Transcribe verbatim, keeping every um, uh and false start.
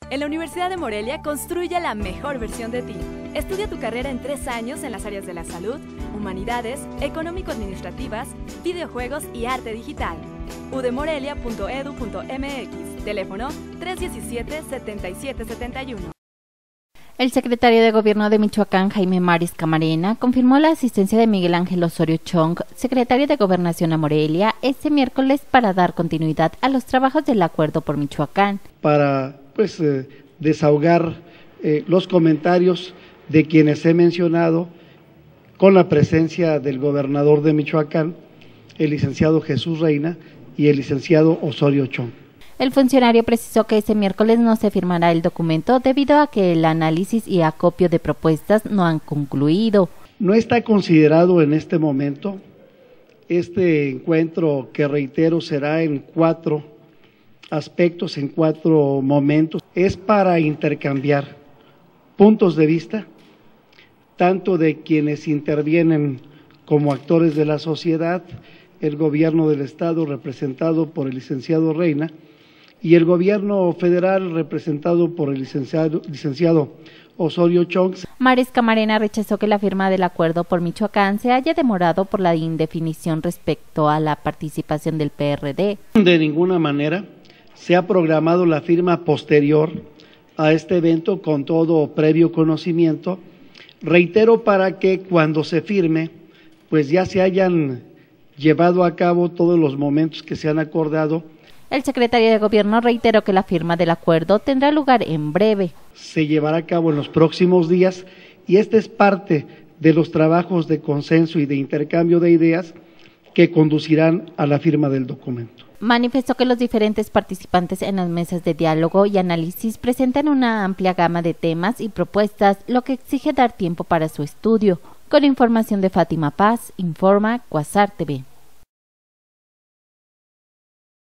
En la Universidad de Morelia construye la mejor versión de ti. Estudia tu carrera en tres años en las áreas de la salud, humanidades, económico-administrativas, videojuegos y arte digital. u d morelia punto e d u punto m x, teléfono tres uno siete, siete siete siete uno. El secretario de Gobierno de Michoacán, Jaime Maris Camarena, confirmó la asistencia de Miguel Ángel Osorio Chong, secretario de Gobernación a Morelia, este miércoles para dar continuidad a los trabajos del Acuerdo por Michoacán. Para pues eh, desahogar eh, los comentarios de quienes he mencionado, con la presencia del gobernador de Michoacán, el licenciado Jesús Reina y el licenciado Osorio Chong. El funcionario precisó que este miércoles no se firmará el documento debido a que el análisis y acopio de propuestas no han concluido. No está considerado en este momento. Este encuentro, que reitero, será en cuatro aspectos, en cuatro momentos. Es para intercambiar puntos de vista, tanto de quienes intervienen como actores de la sociedad, el gobierno del estado representado por el licenciado Reina y el gobierno federal representado por el licenciado, licenciado Osorio Chong. Maris Camarena rechazó que la firma del Acuerdo por Michoacán se haya demorado por la indefinición respecto a la participación del P R D. De ninguna manera se ha programado la firma posterior a este evento con todo previo conocimiento. Reitero, para que cuando se firme, pues ya se hayan llevado a cabo todos los momentos que se han acordado. El secretario de Gobierno reiteró que la firma del acuerdo tendrá lugar en breve. Se llevará a cabo en los próximos días y esta es parte de los trabajos de consenso y de intercambio de ideas que conducirán a la firma del documento. Manifestó que los diferentes participantes en las mesas de diálogo y análisis presentan una amplia gama de temas y propuestas, lo que exige dar tiempo para su estudio. Con información de Fátima Paz, informa Quasar T V.